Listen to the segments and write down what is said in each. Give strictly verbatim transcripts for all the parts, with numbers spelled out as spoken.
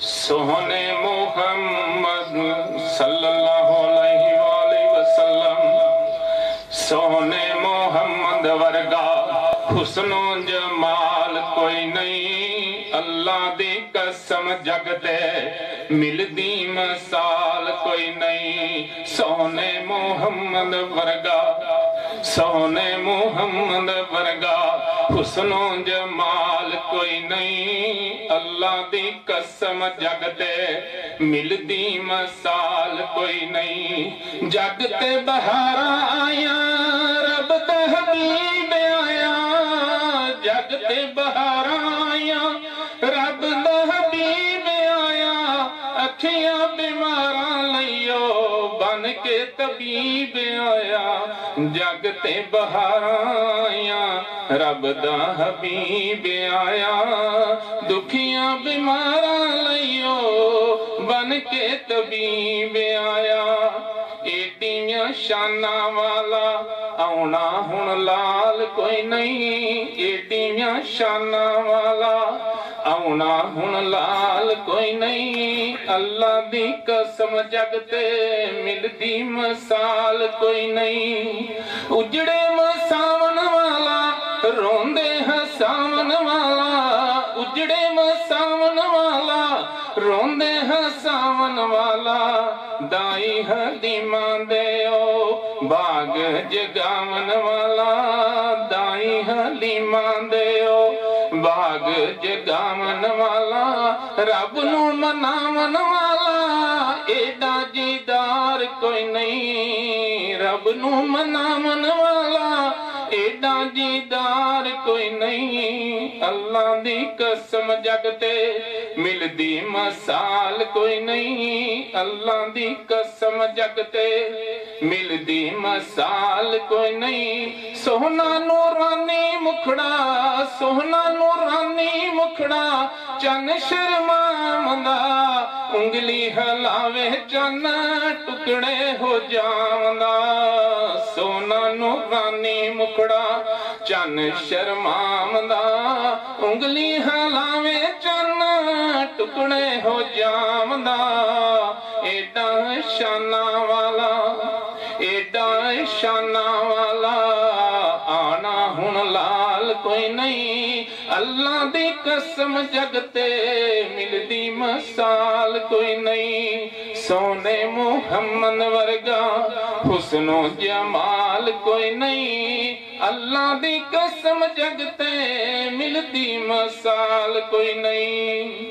सोहने मोहम्मद सल्लल्लाहु अलैहि वसल्लम, सोहने मोहम्मद वर्गा हुस्नो जमाल कोई नहीं। अल्लाह दी कसम जगते मिलदी मिसाल कोई नहीं। सोहने मोहम्मद वर्गा, सोहने मोहम्मद वर्गा हुस्नो जमाल कोई नहीं। अल्लाह दी कसम जगते मिलदी मिसाल कोई नहीं। जगते बहारा आया रब दा हबीब आया, जगते बहारा आया रब दा हबीब आया। अखियां बीमारा लइयो बन के तबीब आया। जगते बहारा आया रब दा हबीब आया। दुखियां बीमारा लइयो बन के तबीब आया। एडियां शाना वाला आउना हुण लाल कोई नहीं। एडियां शाना वाला आउना हुण लाल कोई नहीं। अल्लाह दी कसम जगते मिलदी मिसाल कोई नहीं। उजड़े मसावन वाला रोंदे हसावन वाला, उजड़े मसावन वाला रोंदे हसावन वाला। दाई हदीमा दे ओ बाग जगावन वाला, दाई हलीमा दे ओ बाग जगावन वाला। रब नू मनावन वाला एडा दीदार कोई नहीं। रब नू मनावन वाला एडा दीदार कोई नहीं। अल्लाह दी कसम जगते मिलदी मिसाल कोई नहीं। अल्लाह दी कसम जगते मिलदी मिसाल कोई नहीं। सोहना नूरानी मुखड़ा, सोहना नूरानी मुखड़ा चन शर्मावंदा। उंगली हलावे चन टुकड़े हो जावंदा। सोना नूरानी मुखड़ा चन शर्मावंदा। उंगली हलावे चन टुकड़े हो जावंदा। एडा शाना वाला, एडा शाना वाला आना हुण लाल कोई नहीं। अल्लाह दी कसम जगते मिलदी मिसाल कोई नहीं। सोने मुहम्मद वर्गा हुस्नो जमाल कोई नहीं। अल्लाह दी कसम जगते मिलदी मिसाल कोई नहीं।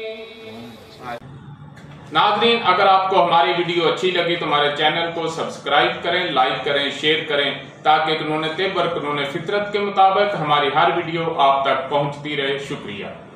नाज़रीन, अगर आपको हमारी वीडियो अच्छी लगी तो हमारे चैनल को सब्सक्राइब करें, लाइक करें, शेयर करें, ताकि कानून तिब और कानून फितरत के मुताबिक हमारी हर वीडियो आप तक पहुंचती रहे। शुक्रिया।